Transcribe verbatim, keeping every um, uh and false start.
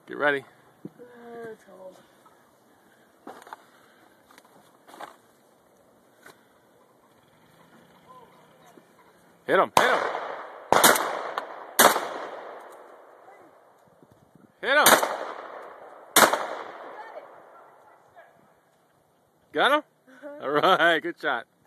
Get ready. Uh, it's cold. Hit him, hit him. Hit him. Got him? All right, good shot.